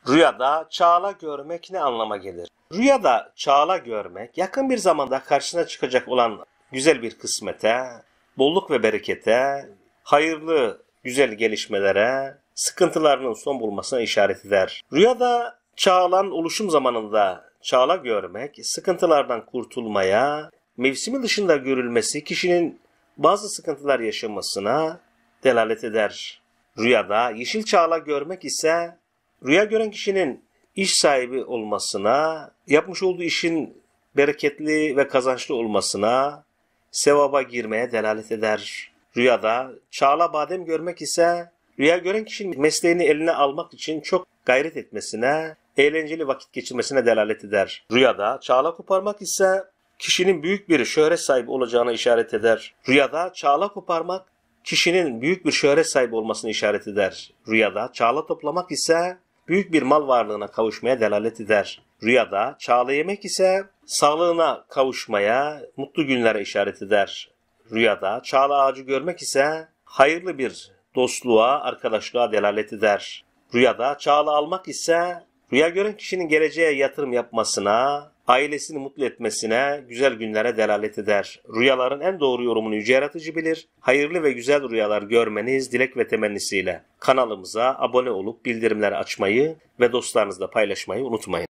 Rüyada çağla görmek ne anlama gelir? Rüyada çağla görmek, yakın bir zamanda karşısına çıkacak olan güzel bir kısmete, bolluk ve berekete, hayırlı, güzel gelişmelere, sıkıntılarının son bulmasına işaret eder. Rüyada çağlan oluşum zamanında çağla görmek, sıkıntılardan kurtulmaya, mevsimi dışında görülmesi kişinin bazı sıkıntılar yaşamasına delalet eder. Rüyada yeşil çağla görmek ise rüya gören kişinin iş sahibi olmasına, yapmış olduğu işin bereketli ve kazançlı olmasına, sevaba girmeye delalet eder. Rüyada çağla badem görmek ise rüya gören kişinin mesleğini eline almak için çok gayret etmesine, eğlenceli vakit geçirmesine delalet eder. Rüyada çağla koparmak ise kişinin büyük bir şöhret sahibi olacağına işaret eder. Rüyada çağla koparmak kişinin büyük bir şöhret sahibi olmasını işaret eder. Rüyada çağla toplamak ise büyük bir mal varlığına kavuşmaya delalet eder. Rüyada çağla yemek ise sağlığına kavuşmaya, mutlu günlere işaret eder. Rüyada çağla ağacı görmek ise hayırlı bir dostluğa, arkadaşlığa delalet eder. Rüyada çağla almak ise rüya gören kişinin geleceğe yatırım yapmasına, ailesini mutlu etmesine, güzel günlere delalet eder. Rüyaların en doğru yorumunu Yüce Yaratıcı bilir. Hayırlı ve güzel rüyalar görmeniz dilek ve temennisiyle kanalımıza abone olup bildirimleri açmayı ve dostlarınızla paylaşmayı unutmayın.